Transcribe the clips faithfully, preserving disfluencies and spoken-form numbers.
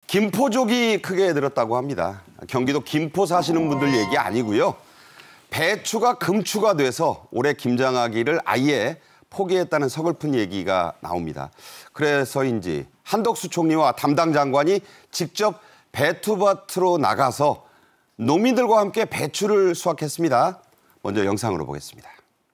김포족이 크게 늘었다고 합니다. 경기도 김포 사시는 분들 얘기 아니고요. 배추가 금추가 돼서 올해 김장하기를 아예 포기했다는 서글픈 얘기가 나옵니다. 그래서인지 한덕수 총리와 담당 장관이 직접 배투밭으로 나가서 농민들과 함께 배추를 수확했습니다. 먼저 영상으로 보겠습니다.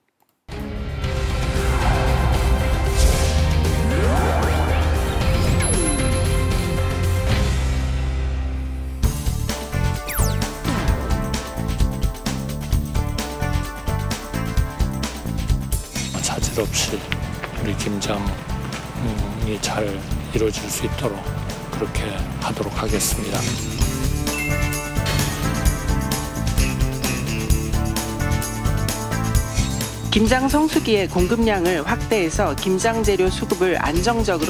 차질 없이 우리 김장이 잘 이루어질 수 있도록 그렇게 하도록 하겠습니다. 김장 성수기의 공급량을 확대해서 김장 재료 수급을 안정적으로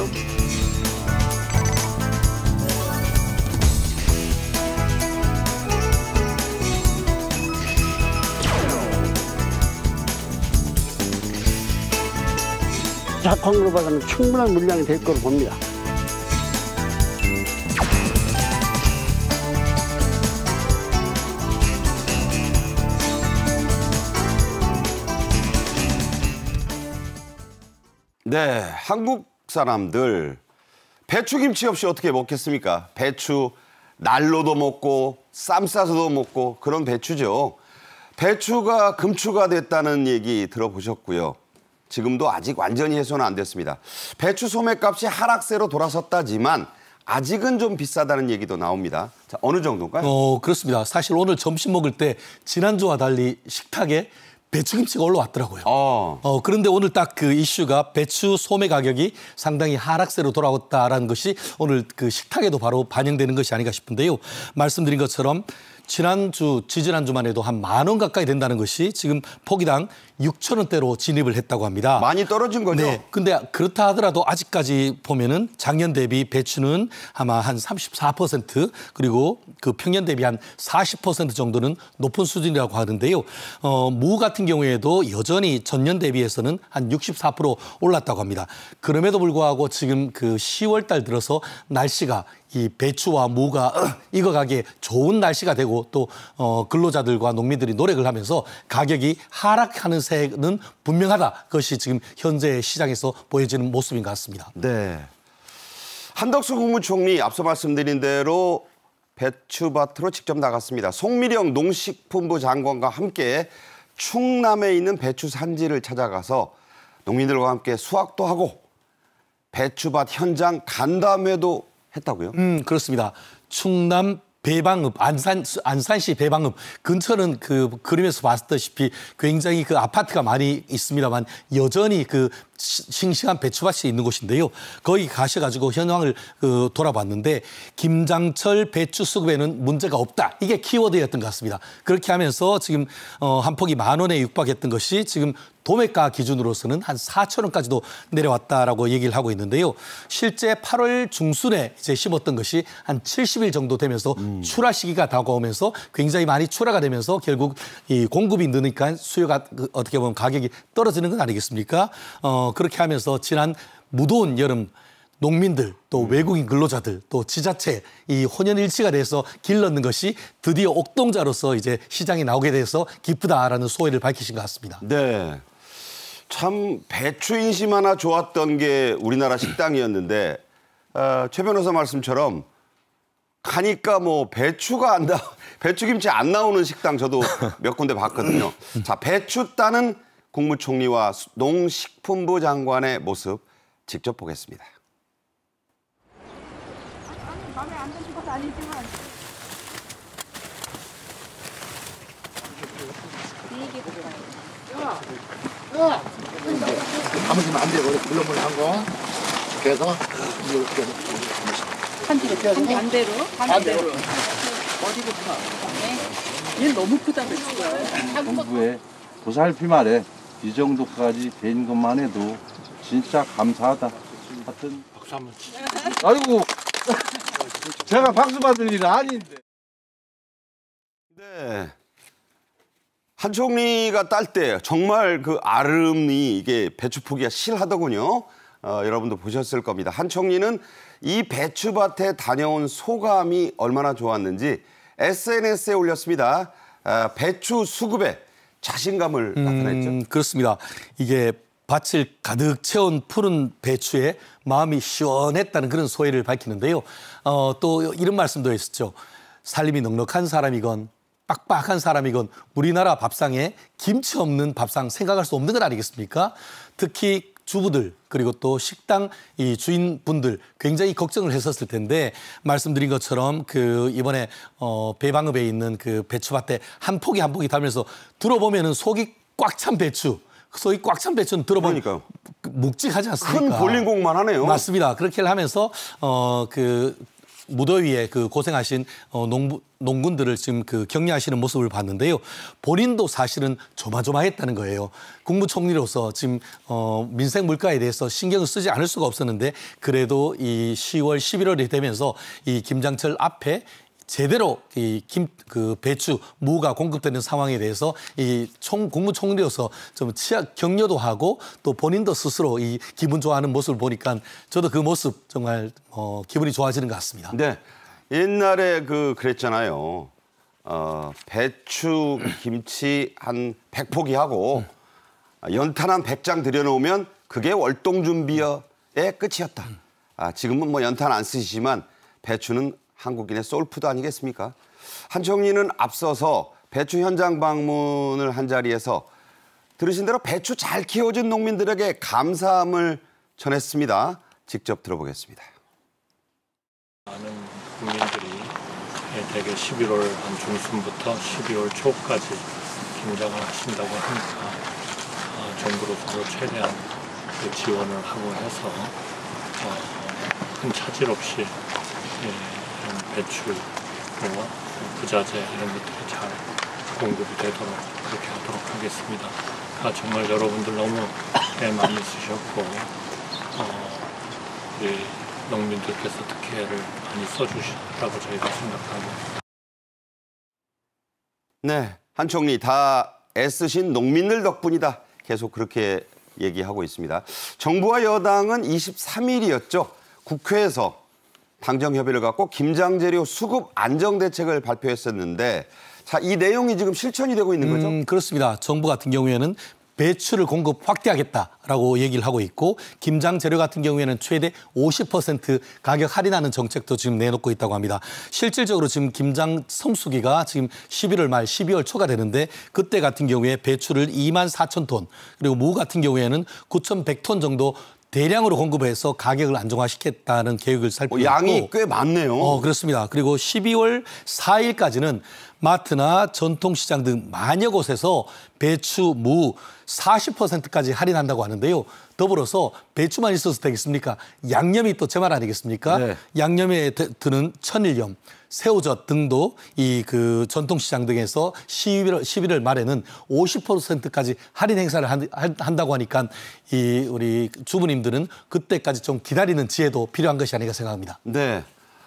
작황으로 봐서는 충분한 물량이 될 거로 봅니다. 네, 한국 사람들 배추김치 없이 어떻게 먹겠습니까? 배추 날로도 먹고 쌈 싸서도 먹고 그런 배추죠. 배추가 금추가 됐다는 얘기 들어보셨고요. 지금도 아직 완전히 해소는 안 됐습니다. 배추 소매값이 하락세로 돌아섰다지만 아직은 좀 비싸다는 얘기도 나옵니다. 자, 어느 정도인가요? 어, 그렇습니다. 사실 오늘 점심 먹을 때 지난주와 달리 식탁에 배추김치가 올라왔더라고요. 어. 어, 그런데 오늘 딱 그 이슈가 배추 소매 가격이 상당히 하락세로 돌아왔다라는 것이 오늘 그 식탁에도 바로 반영되는 것이 아닌가 싶은데요. 말씀드린 것처럼 지난주, 지지난주만 해도 한 만 원 가까이 된다는 것이 지금 포기당 육천 원대로 진입을 했다고 합니다. 많이 떨어진 거죠? 네. 근데 그렇다 하더라도 아직까지 보면은 작년 대비 배추는 아마 한 삼십사 퍼센트 그리고 그 평년 대비 한 사십 퍼센트 정도는 높은 수준이라고 하는데요. 어, 무 같은 경우에도 여전히 전년 대비해서는 한 육십사 퍼센트 올랐다고 합니다. 그럼에도 불구하고 지금 그 시월 달 들어서 날씨가 이 배추와 무가 익어가기에 좋은 날씨가 되고 또 어, 근로자들과 농민들이 노력을 하면서 가격이 하락하는 세는 분명하다. 그것이 지금 현재 시장에서 보여지는 모습인 것 같습니다. 네. 한덕수 국무총리 앞서 말씀드린 대로 배추밭으로 직접 나갔습니다. 송미령 농식품부 장관과 함께 충남에 있는 배추 산지를 찾아가서 농민들과 함께 수확도 하고 배추밭 현장 간담회도 했다고요? 음, 그렇습니다. 충남 배방읍, 안산, 안산시 배방읍 근처는 그 그림에서 봤다시피 굉장히 그 아파트가 많이 있습니다만 여전히 그 싱싱한 배추밭이 있는 곳인데요. 거기 가셔가지고 현황을 그 돌아봤는데 김장철 배추 수급에는 문제가 없다. 이게 키워드였던 것 같습니다. 그렇게 하면서 지금 어, 한 폭이 만 원에 육박했던 것이 지금 도매가 기준으로서는 한 사천 원까지도 내려왔다라고 얘기를 하고 있는데요. 실제 팔월 중순에 이제 심었던 것이 한 칠십 일 정도 되면서 음. 출하 시기가 다가오면서 굉장히 많이 출하가 되면서 결국 이 공급이 느니까 수요가 그 어떻게 보면 가격이 떨어지는 건 아니겠습니까? 어, 그렇게 하면서 지난 무더운 여름 농민들 또 외국인 근로자들 또 지자체 이 혼연일치가 돼서 길렀는 것이 드디어 옥동자로서 이제 시장에 나오게 돼서 기쁘다라는 소회를 밝히신 것 같습니다. 네. 참 배추 인심 하나 좋았던 게 우리나라 식당이었는데 어, 최 변호사 말씀처럼 가니까 뭐 배추가 안 나, 배추김치 안 나오는 식당 저도 몇 군데 봤거든요. 자, 배추 따는 국무총리와 농식품부 장관의 모습 직접 보겠습니다. 마음에 안 드는 건 아니지만 이게 뭐야? 야, 아무튼 안 돼. 원래 물렁물렁 한 거. 그래서 이렇게 반대로 반대로 반대로. 어디부터? 네. 얘 너무 크다 배추가. 정부의 보살피 말에 이 정도까지 된 것만 해도 진짜 감사하다. 하여튼 박수 한번 치죠. 아이고 제가 박수 받을 일은 아닌데. 네. 한 총리가 딸 때 정말 그 아름이 이게 배추 포기가 실하더군요. 어, 여러분도 보셨을 겁니다. 한 총리는 이 배추밭에 다녀온 소감이 얼마나 좋았는지 에스엔에스에 올렸습니다. 아, 배추 수급에 자신감을 음, 나타냈죠. 그렇습니다. 이게 밭을 가득 채운 푸른 배추에 마음이 시원했다는 그런 소회를 밝히는데요. 어, 또 이런 말씀도 했었죠. 살림이 넉넉한 사람이건 빡빡한 사람이건 우리나라 밥상에 김치 없는 밥상 생각할 수 없는 것 아니겠습니까? 특히 주부들 그리고 또 식당 이 주인분들 굉장히 걱정을 했었을 텐데 말씀드린 것처럼 그 이번에 어 배방읍에 있는 그 배추밭에 한 포기 한 포기 달면서 들어보면은 속이 꽉 찬 배추, 속이 꽉 찬 배추는 들어보면 그러니까요. 묵직하지 않습니까? 큰 볼링공만 하네요. 맞습니다. 그렇게 하면서 어 그 무더위에 그 고생하신 어, 농부, 농군들을 지금 그 격려하시는 모습을 봤는데요. 본인도 사실은 조마조마했다는 거예요. 국무총리로서 지금 어, 민생 물가에 대해서 신경을 쓰지 않을 수가 없었는데 그래도 이 시월, 십일월이 되면서 이 김장철 앞에 제대로 이 김 그 배추 무가 공급되는 상황에 대해서 이 총 국무총리로서 좀 치약 격려도 하고 또 본인도 스스로 이 기분 좋아하는 모습을 보니까 저도 그 모습 정말 어, 기분이 좋아지는 것 같습니다. 네, 옛날에 그 그랬잖아요. 어, 배추 김치 한 백 포기 하고 음. 연탄 한 백 장 들여놓으면 그게 월동 준비의 끝이었다. 음. 아, 지금은 뭐 연탄 안 쓰시지만 배추는 한국인의 소울푸드 아니겠습니까? 한 총리는 앞서서 배추 현장 방문을 한 자리에서 들으신 대로 배추 잘 키워준 농민들에게 감사함을 전했습니다. 직접 들어보겠습니다. 많은 국민들이 대개 십일월 한 중순부터 십이월 초까지 김장을 하신다고 하니까 정부로서 최대한 그 지원을 하고 해서 큰 차질 없이 배추, 뭐 부자재 이런 것들이 잘 공급이 되도록 그렇게 하도록 하겠습니다. 아, 정말 여러분들 너무 애 많이 쓰셨고 어, 우리 농민들께서 특히 애를 많이 써주셨다고 저희가 생각하고. 네, 한 총리 다 애쓰신 농민들 덕분이다. 계속 그렇게 얘기하고 있습니다. 정부와 여당은 이십삼 일이었죠. 국회에서 당정협의를 갖고 김장재료 수급 안정대책을 발표했었는데 자, 이 내용이 지금 실천이 되고 있는 거죠? 음, 그렇습니다. 정부 같은 경우에는 배추를 공급 확대하겠다라고 얘기를 하고 있고 김장재료 같은 경우에는 최대 오십 퍼센트 가격 할인하는 정책도 지금 내놓고 있다고 합니다. 실질적으로 지금 김장 성수기가 지금 십일월 말 십이월 초가 되는데 그때 같은 경우에 배추를 이만 사천 톤 그리고 무 같은 경우에는 구천백 톤 정도 대량으로 공급해서 가격을 안정화시켰다는 계획을 살피고 있고. 양이 꽤 많네요. 어, 그렇습니다. 그리고 십이월 사일까지는 마트나 전통시장 등 만여 곳에서 배추, 무 사십 퍼센트까지 할인한다고 하는데요. 더불어서 배추만 있어서 되겠습니까? 양념이 또 제 말 아니겠습니까? 네. 양념에 드는 천일염, 새우젓 등도 이 그 전통시장 등에서 십일월, 십일월 말에는 오십 퍼센트까지 할인 행사를 한, 한다고 하니까 이 우리 주부님들은 그때까지 좀 기다리는 지혜도 필요한 것이 아닌가 생각합니다. 네.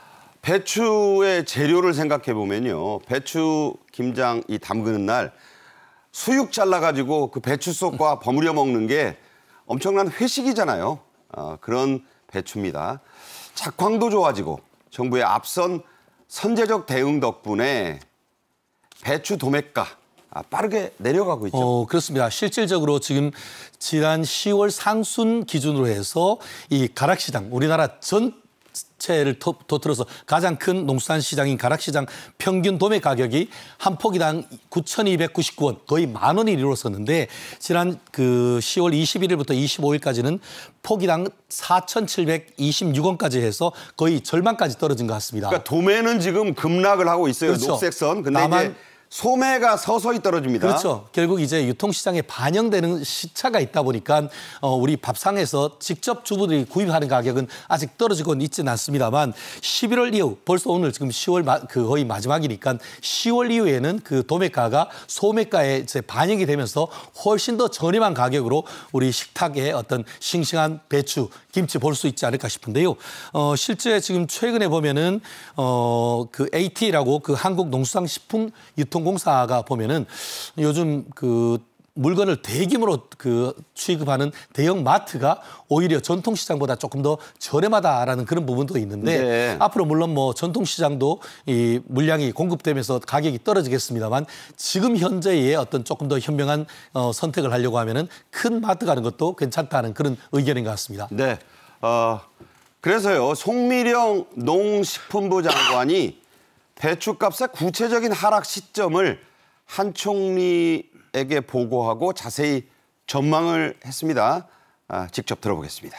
배추의 재료를 생각해 보면요. 배추 김장 이 담그는 날 수육 잘라가지고 그 배추 속과 버무려 먹는 게 엄청난 회식이잖아요. 어, 그런 배추입니다. 작황도 좋아지고 정부의 앞선 선제적 대응 덕분에 배추 도매가 빠르게 내려가고 있죠. 어, 그렇습니다. 실질적으로 지금 지난 시월 상순 기준으로 해서 이 가락시장, 우리나라 전 채를 터뜨려서 가장 큰 농수산 시장인 가락시장 평균 도매 가격이 한 포기당 구천이백구십구 원, 거의 만 원이 이르렀었는데 지난 그 시월 이십일일부터 이십오일까지는 포기당 사천칠백이십육 원까지 해서 거의 절반까지 떨어진 것 같습니다. 그러니까 도매는 지금 급락을 하고 있어요. 그렇죠. 녹색선. 근데 다만 이제 소매가 서서히 떨어집니다. 그렇죠. 결국 이제 유통시장에 반영되는 시차가 있다 보니까 어, 우리 밥상에서 직접 주부들이 구입하는 가격은 아직 떨어지고는 있지는 않습니다만 십일월 이후 벌써 오늘 지금 시월 마, 그 거의 마지막이니까 시월 이후에는 그 도매가가 소매가에 이제 반영이 되면서 훨씬 더 저렴한 가격으로 우리 식탁에 어떤 싱싱한 배추, 김치 볼 수 있지 않을까 싶은데요. 어, 실제 지금 최근에 보면은 어, 그 에이티라고 그 한국농수산식품 유통 공사가 보면은 요즘 그 물건을 대규모로 그 취급하는 대형 마트가 오히려 전통시장보다 조금 더 저렴하다라는 그런 부분도 있는데 네. 앞으로 물론 뭐 전통시장도 이 물량이 공급되면서 가격이 떨어지겠습니다만 지금 현재의 어떤 조금 더 현명한 어, 선택을 하려고 하면은 큰 마트 가는 것도 괜찮다는 그런 의견인 것 같습니다. 네. 어, 그래서요, 송미령 농식품부 장관이 배추값의 구체적인 하락 시점을 한 총리에게 보고하고 자세히 전망을 했습니다. 아, 직접 들어보겠습니다.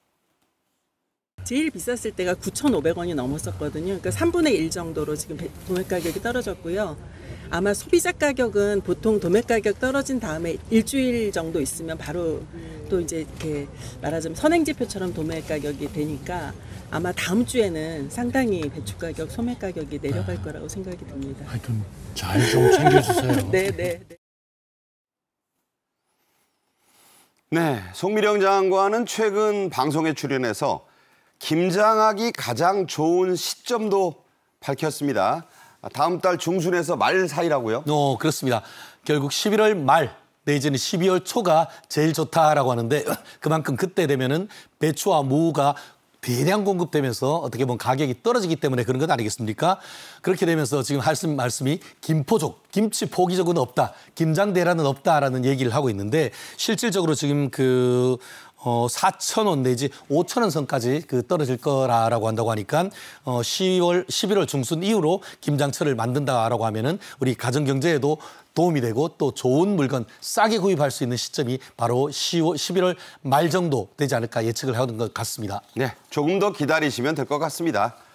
제일 비쌌을 때가 구천오백 원이 넘었었거든요. 그러니까 삼분의 일 정도로 지금 도매 가격이 떨어졌고요. 아마 소비자 가격은 보통 도매 가격 떨어진 다음에 일주일 정도 있으면 바로 또 이제 이렇게 말하자면 선행지표처럼 도매 가격이 되니까 아마 다음 주에는 상당히 배추 가격, 소매 가격이 내려갈 거라고 생각이 듭니다. 하여튼 잘 좀 챙겨주세요. 네, 네. 네. 네, 송미령 장관은 최근 방송에 출연해서 김장하기 가장 좋은 시점도 밝혔습니다. 다음 달 중순에서 말 사이라고요? 어, 그렇습니다. 결국 십일월 말 내지는 십이월 초가 제일 좋다라고 하는데 그만큼 그때 되면은 배추와 무가 대량 공급되면서 어떻게 보면 가격이 떨어지기 때문에 그런 것 아니겠습니까? 그렇게 되면서 지금 말씀, 말씀이 김포족, 김치 포기족은 없다, 김장 대란은 없다라는 얘기를 하고 있는데 실질적으로 지금 그 어, 사천 원 내지 오천 원 선까지 그 떨어질 거라고 한다고 하니까 어, 시월, 십일월 중순 이후로 김장철을 만든다라고 하면은 우리 가정 경제에도 도움이 되고 또 좋은 물건 싸게 구입할 수 있는 시점이 바로 시월, 십일월 말 정도 되지 않을까 예측을 하는 것 같습니다. 네, 조금 더 기다리시면 될 것 같습니다.